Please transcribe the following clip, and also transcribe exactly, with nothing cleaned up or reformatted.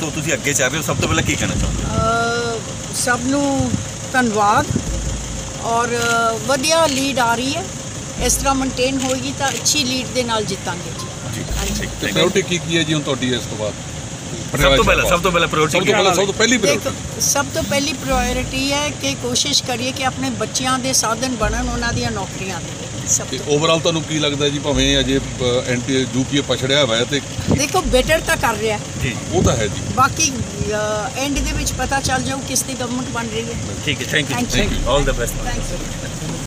ਤੋਂ ਤੁਸੀਂ ਅੱਗੇ ਚੱਲ ਰਹੇ ਹੋ, ਸਭ ਤੋਂ ਪਹਿਲਾਂ ਕੀ ਕਹਿਣਾ ਚਾਹੁੰਦੇ? ਸਭ ਨੂੰ ਧੰਨਵਾਦ ਔਰ ਵਧੀਆ ਲੀਡ ਆ ਰਹੀ ਹੈ। ਇਸ ਤਰ੍ਹਾਂ ਮੇਨਟੇਨ ਹੋਏਗੀ ਤਾਂ ਅੱਛੀ ਲੀਡ ਦੇ ਨਾਲ ਜਿੱਤਾਂਗੇ ਜੀ। ਜੀ ਹਾਂਜੀ। ਪ੍ਰਾਇੋਰਟੀ ਕੀ ਕੀ ਹੈ ਜੀ ਹੁਣ ਤੁਹਾਡੀ ਇਸ ਤੋਂ ਬਾਅਦ? ਸਭ ਤੋਂ ਪਹਿਲਾਂ ਸਭ ਤੋਂ ਪਹਿਲਾਂ ਪ੍ਰਾਇੋਰਟੀ ਸਭ ਤੋਂ ਪਹਿਲਾਂ ਸਭ ਤੋਂ ਪਹਿਲੀ ਪ੍ਰਾਇੋਰਟੀ ਸਭ ਤੋਂ ਪਹਿਲੀ ਪ੍ਰਾਇੋਰਟੀ ਹੈ ਕਿ ਕੋਸ਼ਿਸ਼ ਕਰੀਏ ਕਿ ਆਪਣੇ ਬੱਚਿਆਂ ਦੇ ਸਾਧਨ ਬਣਨ, ਉਹਨਾਂ ਦੀਆਂ ਨੌਕਰੀਆਂ ਦੇਵੇ। ਸਭ ਤੇ ਤੋਂ ਓਵਰਆਲ ਤੁਹਾਨੂੰ ਕੀ ਲੱਗਦਾ ਜੀ, ਭਾਵੇਂ ਅਜੇ ਐਂਟੀ ਯੂਪੀਏ ਪਛੜਿਆ ਹੋਇਆ ਤੇ ਦੇਖੋ ਬੈਟਰ ਤਾਂ ਕਰ ਰਿਹਾ ਜੀ, ਉਹ ਤਾਂ ਹੈ ਜੀ, ਬਾਕੀ ਐਂਡ ਦੇ ਵਿੱਚ ਪਤਾ ਚੱਲ ਜਾਊ ਕਿਸ ਦੀ ਗਵਰਨਮੈਂਟ ਬਣ ਰਹੀ ਹੈ। ਠੀਕ ਹੈ, thank you, Thank you. All the best. Thank you.